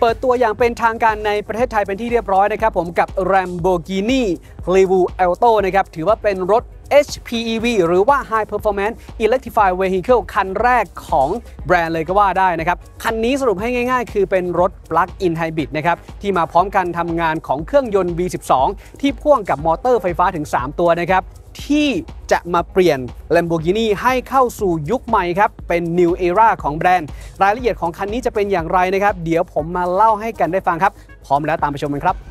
เปิดตัวอย่างเป็นทางการในประเทศไทยเป็นที่เรียบร้อยนะครับผมกับ Lamborghini Revuelto นะครับถือว่าเป็นรถ HPEV หรือว่า High Performance Electrified Vehicle คันแรกของแบรนด์เลยก็ว่าได้นะครับคันนี้สรุปให้ง่ายๆคือเป็นรถ Plug-in Hybrid นะครับที่มาพร้อมกันทำงานของเครื่องยนต์ V12 ที่พ่วงกับมอเตอร์ไฟฟ้าถึง 3 ตัวนะครับที่จะมาเปลี่ยน Lamborghini ให้เข้าสู่ยุคใหม่ครับเป็น New Era ของแบรนด์รายละเอียดของคันนี้จะเป็นอย่างไรนะครับเดี๋ยวผมมาเล่าให้กันได้ฟังครับพร้อมแล้วตามไปชมกันครับ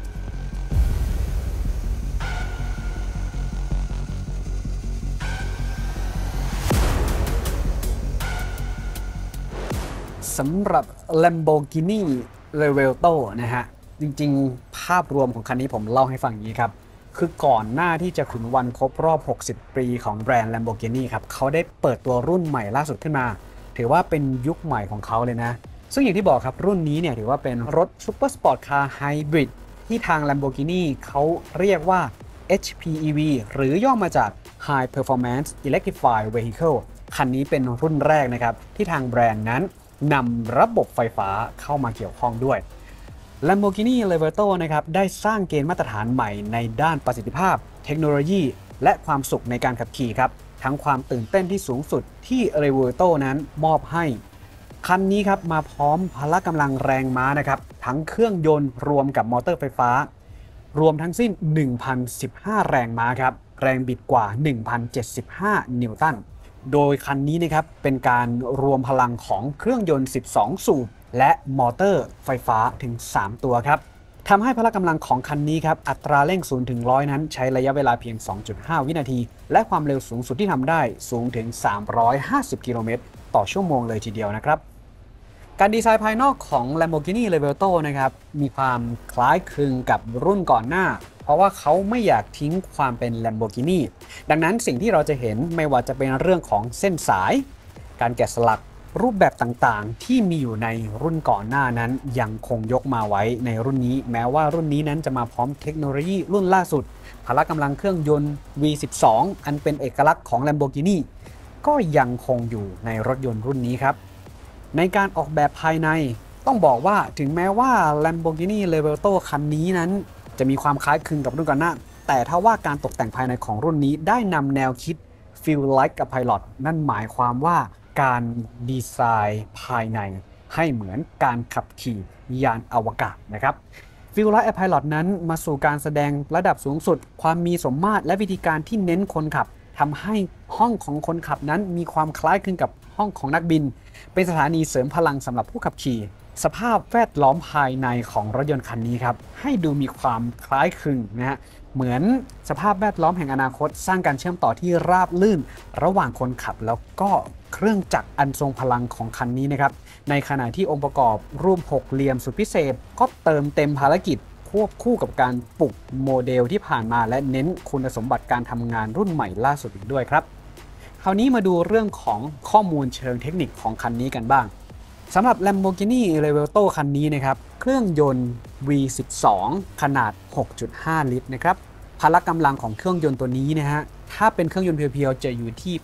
สำหรับ Lamborghini Revuelto นะฮะจริงๆภาพรวมของคันนี้ผมเล่าให้ฟังอย่างนี้ครับคือก่อนหน้าที่จะถึงวันครบรอบ 60 ปีของแบรนด์ Lamborghini ครับเขาได้เปิดตัวรุ่นใหม่ล่าสุดขึ้นมาถือว่าเป็นยุคใหม่ของเขาเลยนะซึ่งอย่างที่บอกครับรุ่นนี้เนี่ยถือว่าเป็นรถ Super Sport Car Hybrid ที่ทาง Lamborghini เขาเรียกว่า HPEV หรือย่อมาจาก High Performance Electrified Vehicle คันนี้เป็นรุ่นแรกนะครับที่ทางแบรนด์นั้นนำระบบไฟฟ้าเข้ามาเกี่ยวข้องด้วย Lamborghini Revuelto นะครับได้สร้างเกณฑ์มาตรฐานใหม่ในด้านประสิทธิภาพเทคโนโลยีและความสุขในการขับขี่ครับทั้งความตื่นเต้นที่สูงสุดที่ Revuelto นั้นมอบให้คันนี้ครับมาพร้อมพละกำลังแรงม้านะครับทั้งเครื่องยนต์รวมกับมอเตอร์ไฟฟ้ารวมทั้งสิ้น 1,015 แรงม้าครับแรงบิดกว่า 1,075 นิวตันโดยคันนี้นะครับเป็นการรวมพลังของเครื่องยนต์ 12 สูบและมอเตอร์ไฟฟ้าถึง 3 ตัวครับทำให้พละกำลังของคันนี้ครับอัตราเร่ง0 ถึง 100 นั้นใช้ระยะเวลาเพียง 2.5 วินาทีและความเร็วสูงสุดที่ทำได้สูงถึง 350 กิโลเมตรต่อชั่วโมงเลยทีเดียวนะครับการดีไซน์ภายนอกของ Lamborghini Revuelto นะครับมีความคล้ายคลึงกับรุ่นก่อนหน้าเพราะว่าเขาไม่อยากทิ้งความเป็น Lamborghini ดังนั้นสิ่งที่เราจะเห็นไม่ว่าจะเป็นเรื่องของเส้นสายการแกะสลักรูปแบบต่างๆที่มีอยู่ในรุ่นก่อนหน้านั้นยังคงยกมาไว้ในรุ่นนี้แม้ว่ารุ่นนี้นั้นจะมาพร้อมเทคโนโลยีรุ่นล่าสุดพละกำลังเครื่องยนต์ V12 อันเป็นเอกลักษณ์ของ Lamborghini ก็ยังคงอยู่ในรถยนต์รุ่นนี้ครับในการออกแบบภายในต้องบอกว่าถึงแม้ว่า Lamborghini Revuelto คันนี้นั้นจะมีความคล้ายคลึงกับรุ่นก่อนหน้าแต่ถ้าว่าการตกแต่งภายในของรุ่นนี้ได้นำแนวคิด Feel Like a Pilot นั่นหมายความว่าการดีไซน์ภายในให้เหมือนการขับขี่ยานอวกาศนะครับ Feel Like a Pilot นั้นมาสู่การแสดงระดับสูงสุดความมีสมมาตรและวิธีการที่เน้นคนขับทำให้ห้องของคนขับนั้นมีความคล้ายคลึงกับห้องของนักบินเป็นสถานีเสริมพลังสำหรับผู้ขับขี่สภาพแวดล้อมภายในของรถยนต์คันนี้ครับให้ดูมีความคล้ายคลึงนะฮะเหมือนสภาพแวดล้อมแห่งอนาคตสร้างการเชื่อมต่อที่ราบลื่นระหว่างคนขับแล้วก็เครื่องจักรอันทรงพลังของคันนี้นะครับในขณะที่องค์ประกอบรูปหกเหลี่ยมสุดพิเศษก็เติมเต็มภารกิจควบคู่กับการปลุกโมเดลที่ผ่านมาและเน้นคุณสมบัติการทำงานรุ่นใหม่ล่าสุดอีกด้วยครับคราวนี้มาดูเรื่องของข้อมูลเชิงเทคนิคของคันนี้กันบ้างสำหรับ Lamborghini Revuelto คันนี้นะครับเครื่องยนต์ V12 ขนาด 6.5 ลิตรนะครับพละกำลังของเครื่องยนต์ตัวนี้นะฮะถ้าเป็นเครื่องยนต์เพียวๆจะอยู่ที่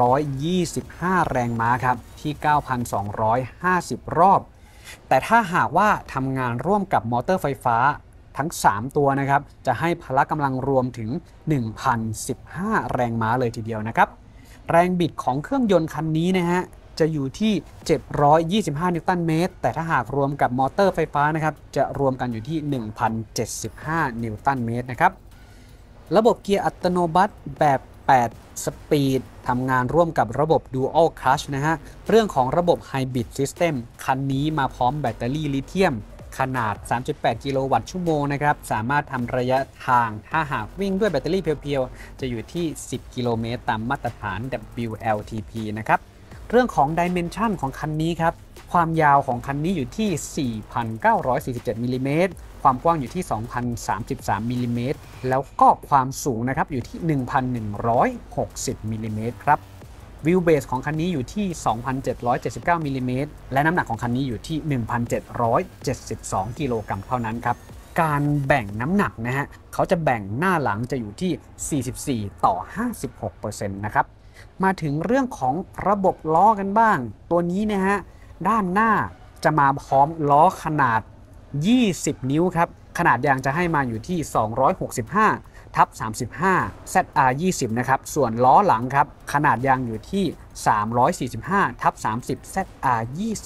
825แรงม้าครับที่ 9,250 รอบแต่ถ้าหากว่าทำงานร่วมกับมอเตอร์ไฟฟ้าทั้ง 3 ตัวนะครับจะให้พละกำลังรวมถึง 1,015 แรงม้าเลยทีเดียวนะครับแรงบิดของเครื่องยนต์คันนี้นะฮะจะอยู่ที่725นิวตันเมตรแต่ถ้าหากรวมกับมอเตอร์ไฟฟ้านะครับจะรวมกันอยู่ที่ 1,075 นิวตันเมตรนะครับระบบเกียร์อัตโนมัติแบบ8สปีดทำงานร่วมกับระบบ Dual Clutch นะฮะเรื่องของระบบ Hybrid System คันนี้มาพร้อมแบตเตอรี่ลิเธียมขนาด 3.8 กิโลวัตต์ชั่วโมงนะครับสามารถทำระยะทางถ้าหากวิ่งด้วยแบตเตอรี่เพียวๆจะอยู่ที่ 10 กิโลเมตรตามมาตรฐาน WLTP นะครับเรื่องของ Dimension ของคันนี้ครับความยาวของคันนี้อยู่ที่ 4,947 มิลลิเมตรความกว้างอยู่ที่ 2,033 มิลลิเมตรแล้วก็ความสูงนะครับอยู่ที่ 1,160 มิลลิเมตรครับวิวเบสของคันนี้อยู่ที่ 2,779 มิลลิเมตรและน้ำหนักของคันนี้อยู่ที่ 1,772 กิโลกรัมเท่านั้นครับการแบ่งน้ำหนักนะฮะเขาจะแบ่งหน้าหลังจะอยู่ที่ 44 ต่อ 56% นะครับมาถึงเรื่องของระบบล้อกันบ้างตัวนี้นะฮะด้านหน้าจะมาพร้อมล้อขนาด 20 นิ้วครับขนาดยางจะให้มาอยู่ที่265/35 ZR 20นะครับส่วนล้อหลังครับขนาดยางอยู่ที่345/30 ZR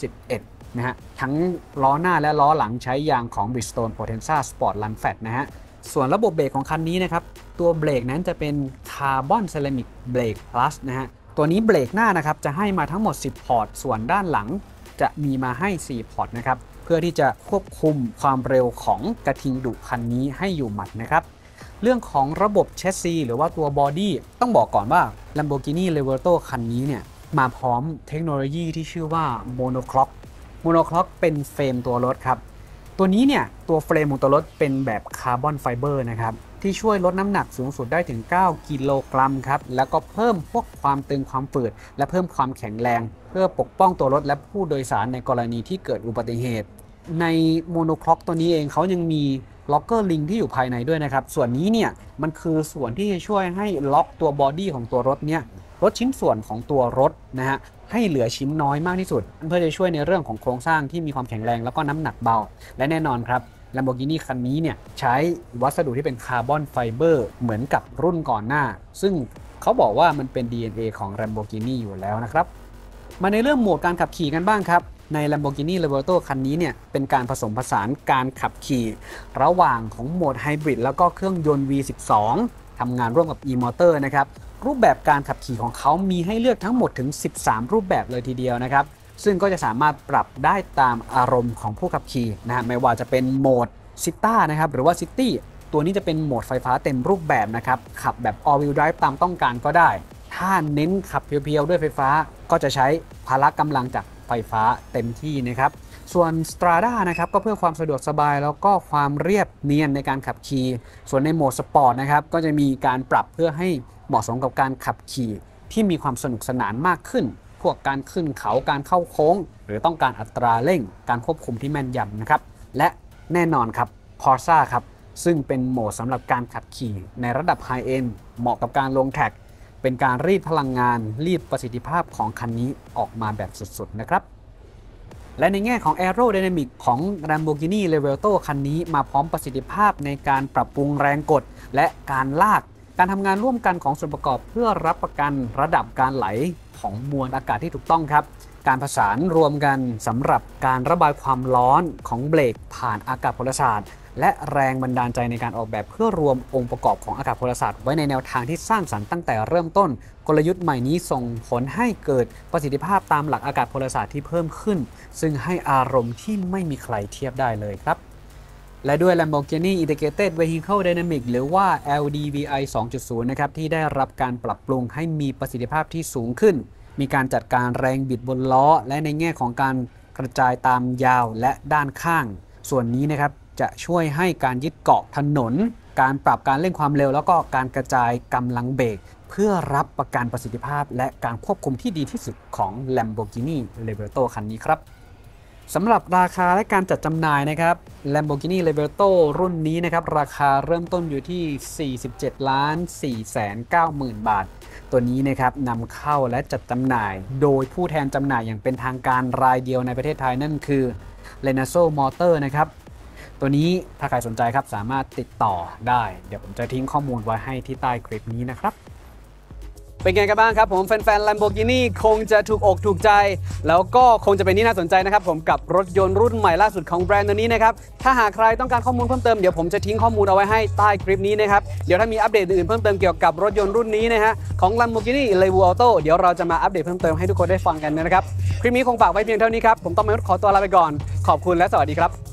21นะฮะทั้งล้อหน้าและล้อหลังใช้ยางของ Bridgestone Potenza Sport Run Flat นะฮะส่วนระบบเบรกของคันนี้นะครับตัวเบรกนั้นจะเป็นคาร์บอนเซรามิกเบรก plus นะฮะตัวนี้เบรกหน้านะครับจะให้มาทั้งหมด10พอร์ตส่วนด้านหลังจะมีมาให้4พอร์ตนะครับเพื่อที่จะควบคุมความเร็วของกระทิงดุคันนี้ให้อยู่หมัดนะครับเรื่องของระบบแชสซีหรือว่าตัวบอดี้ต้องบอกก่อนว่า Lamborghini Revuelto คันนี้เนี่ยมาพร้อมเทคโนโลยีที่ชื่อว่า Monoclock เป็นเฟรมตัวรถครับตัวนี้เนี่ยตัวเฟรมของตัวรถเป็นแบบคาร์บอนไฟเบอร์นะครับที่ช่วยลดน้ำหนักสูงสุดได้ถึง9กิโลกรัมครับแล้วก็เพิ่มพวกความตึงความฝืดและเพิ่มความแข็งแรงเพื่อปกป้องตัวรถและผู้โดยสารในกรณีที่เกิดอุบัติเหตุในโมโนคล็อกตัวนี้เองเขายังมีล็อกเกอร์ลิงที่อยู่ภายในด้วยนะครับส่วนนี้เนี่ยมันคือส่วนที่จะช่วยให้ล็อกตัวบอดี้ของตัวรถเนี่ยลดชิ้นส่วนของตัวรถนะฮะให้เหลือชิ้นน้อยมากที่สุดเพื่อจะช่วยในเรื่องของโครงสร้างที่มีความแข็งแรงแล้วก็น้ำหนักเบาและแน่นอนครับ Lamborghini คันนี้เนี่ยใช้วัสดุที่เป็นคาร์บอนไฟเบอร์เหมือนกับรุ่นก่อนหน้าซึ่งเขาบอกว่ามันเป็น DNA ของ Lamborghini อยู่แล้วนะครับมาในเรื่องโหมดการขับขี่กันบ้างครับใน Lamborghini Revuelto คันนี้เนี่ยเป็นการผสมผสานการขับขี่ระหว่างของโหมดไฮบริดแล้วก็เครื่องยนต์ V12 ทำงานร่วมกับ e-motor นะครับรูปแบบการขับขี่ของเขามีให้เลือกทั้งหมดถึง13รูปแบบเลยทีเดียวนะครับซึ่งก็จะสามารถปรับได้ตามอารมณ์ของผู้ขับขี่นะฮะไม่ว่าจะเป็นโหมดซิต้านะครับหรือว่าซิตี้ตัวนี้จะเป็นโหมดไฟฟ้าเต็มรูปแบบนะครับขับแบบ all wheel drive ตามต้องการก็ได้ถ้าเน้นขับเพียวๆด้วยไฟฟ้าก็จะใช้พละกำลังจากไฟฟ้าเต็มที่นะครับส่วน Strada นะครับก็เพื่อความสะดวกสบายแล้วก็ความเรียบเนียนในการขับขี่ส่วนในโหมดสปอร์ตนะครับก็จะมีการปรับเพื่อให้เหมาะสมกับการขับขี่ที่มีความสนุกสนานมากขึ้นพวกการขึ้นเขาการเข้าโค้งหรือต้องการอัตราเร่งการควบคุมที่แม่นยำนะครับและแน่นอนครับ Corsa ครับซึ่งเป็นโหมดสำหรับการขับขี่ในระดับ High End เหมาะกับการลงแท็กเป็นการรีดพลังงานรีดประสิทธิภาพของคันนี้ออกมาแบบสุดๆนะครับและในแง่ของ Aerodynamic ของ Lamborghini Revuelto คันนี้มาพร้อมประสิทธิภาพในการปรับปรุงแรงกดและการลากการทำงานร่วมกันของส่วนประกอบเพื่อรับประกันระดับการไหลของมวลอากาศที่ถูกต้องครับการผสานรวมกันสำหรับการระบายความร้อนของเบรกผ่านอากาศพลศาสตร์และแรงบันดาลใจในการออกแบบเพื่อรวมองค์ประกอบของอากาศพลศาสตร์ไว้ในแนวทางที่สร้างสรรค์ตั้งแต่เริ่มต้นกลยุทธ์ใหม่นี้ส่งผลให้เกิดประสิทธิภาพตามหลักอากาศพลศาสตร์ที่เพิ่มขึ้นซึ่งให้อารมณ์ที่ไม่มีใครเทียบได้เลยครับและด้วย Lamborghini Integrated Vehicle Dynamic หรือว่า LDVI 2.0 นะครับที่ได้รับการปรับปรุงให้มีประสิทธิภาพที่สูงขึ้นมีการจัดการแรงบิดบนล้อและในแง่ของการกระจายตามยาวและด้านข้างส่วนนี้นะครับจะช่วยให้การยึดเกาะถนนการปรับการเร่งความเร็วแล้วก็การกระจายกำลังเบรกเพื่อรับประกันประสิทธิภาพและการควบคุมที่ดีที่สุดของ Lamborghini Revuelto คันนี้ครับสำหรับราคาและการจัดจำหน่ายนะครับ Lamborghini Revuelto รุ่นนี้นะครับราคาเริ่มต้นอยู่ที่ 47,490,000 บาทตัวนี้นะครับนำเข้าและจัดจำหน่ายโดยผู้แทนจำหน่ายอย่างเป็นทางการรายเดียวในประเทศไทยนั่นคือ Renault Motor นะครับตัวนี้ถ้าใครสนใจครับสามารถติดต่อได้เดี๋ยวผมจะทิ้งข้อมูลไว้ให้ที่ใต้คลิปนี้นะครับเป็นไงกันบ้างครับผมแฟนๆ Lamborghini คงจะถูกอกถูกใจแล้วก็คงจะเป็นที่น่าสนใจนะครับผมกับรถยนต์รุ่นใหม่ล่าสุดของแบรนด์ตัวนี้นะครับถ้าหากใครต้องการข้อมูลเพิ่มเติมเดี๋ยวผมจะทิ้งข้อมูลเอาไว้ให้ใต้คลิปนี้นะครับเดี๋ยวถ้ามีอัปเดตอื่นเพิ่มเติมเกี่ยวกับรถยนต์รุ่นนี้นะฮะของ Lamborghini Revuelto เดี๋ยวเราจะมาอัปเดตเพิ่มเติมให้ทุกคนได้ฟังกันนะครับคลิปนี้คงฝากไว้เพียงเท่านี้ครับผมต้องขอตัวลาไปก่อนขอบคุณและสวัสดีครับ